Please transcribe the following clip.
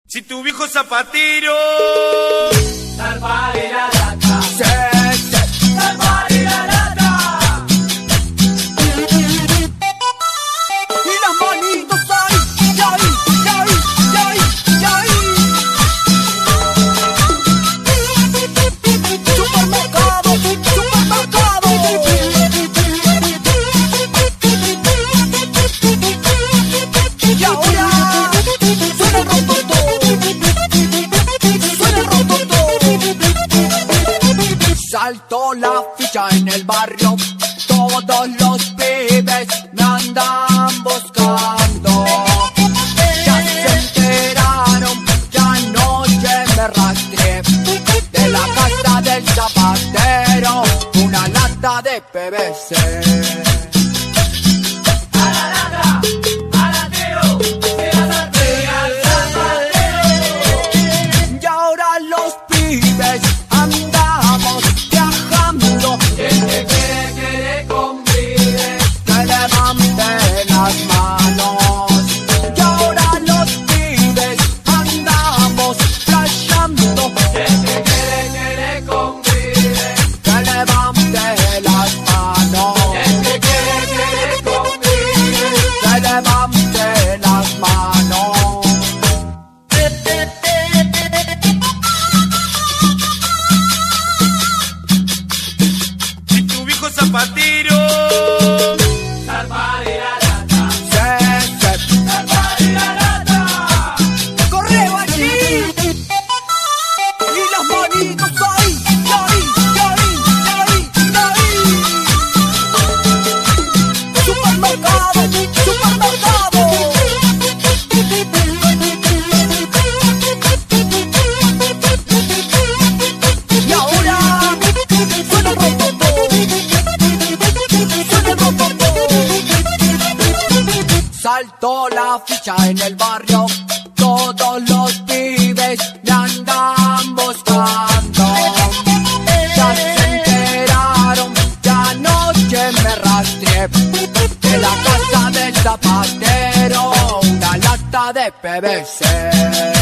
Si tu viejo zapatero salvar la lata, salvar la lata, y las manitos ahí, y ahí, y ahí, y ahí, y ahí. Supermercado, supermercado. Y ahora suena el rototo, suena el rototo. Saltó la ficha en el barrio, todos los pibes me andan buscando. Ya se enteraron que anoche me rastreé de la casa del zapatero una lata de PVC. Y ahora los pibes andamos viajando. El que quiere convide, que levante las manos. Y ahora los pibes andamos flasheando. El que quiere convide, que levante las manos. El que quiere convide, que levante las manos. si tu viejo zapatero Salvar la lata, salvar la lata. Correo allí y las manitos ahí, y ahí, y ahí, y ahí, y ahí. Supermercado, supermercado. Y ahora suena el rototo, suena el rototo. Saltó la ficha en el barrio, todos los pibes me andan buscando. Ya se enteraron que anoche me rastreé de la casa del zapatero una lata de PVC.